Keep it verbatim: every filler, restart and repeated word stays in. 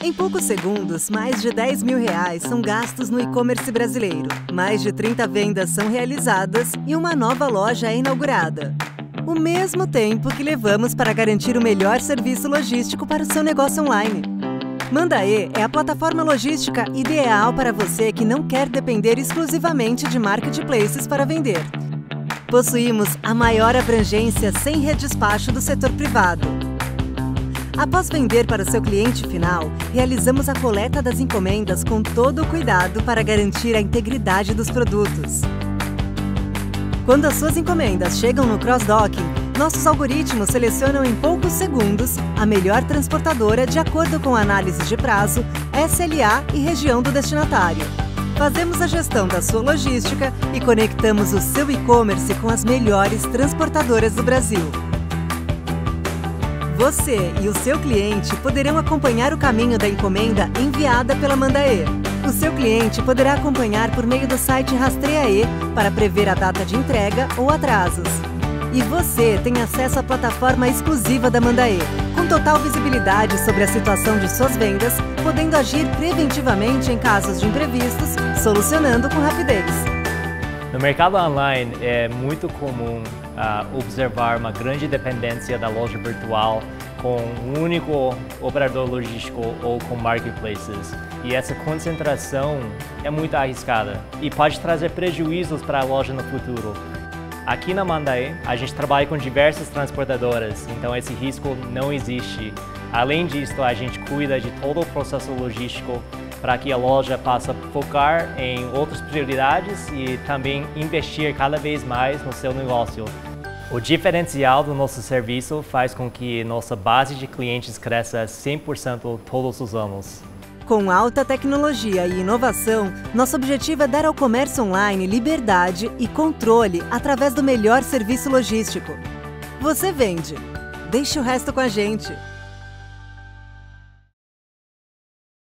Em poucos segundos, mais de dez mil reais são gastos no e-commerce brasileiro. Mais de trinta vendas são realizadas e uma nova loja é inaugurada. O mesmo tempo que levamos para garantir o melhor serviço logístico para o seu negócio online. Mandae é a plataforma logística ideal para você que não quer depender exclusivamente de marketplaces para vender. Possuímos a maior abrangência sem redespacho do setor privado. Após vender para o seu cliente final, realizamos a coleta das encomendas com todo o cuidado para garantir a integridade dos produtos. Quando as suas encomendas chegam no cross-docking, nossos algoritmos selecionam em poucos segundos a melhor transportadora de acordo com a análise de prazo, S L A e região do destinatário. Fazemos a gestão da sua logística e conectamos o seu e-commerce com as melhores transportadoras do Brasil. Você e o seu cliente poderão acompanhar o caminho da encomenda enviada pela Mandae. O seu cliente poderá acompanhar por meio do site Rastreae para prever a data de entrega ou atrasos. E você tem acesso à plataforma exclusiva da Mandae, com total visibilidade sobre a situação de suas vendas, podendo agir preventivamente em casos de imprevistos, solucionando com rapidez. No mercado online é muito comum uh, observar uma grande dependência da loja virtual com um único operador logístico ou com marketplaces. E essa concentração é muito arriscada e pode trazer prejuízos para a loja no futuro. Aqui na Mandae, a gente trabalha com diversas transportadoras, então esse risco não existe. Além disso, a gente cuida de todo o processo logístico para que a loja possa focar em outras prioridades e também investir cada vez mais no seu negócio. O diferencial do nosso serviço faz com que nossa base de clientes cresça cem por cento todos os anos. Com alta tecnologia e inovação, nosso objetivo é dar ao comércio online liberdade e controle através do melhor serviço logístico. Você vende. Deixe o resto com a gente.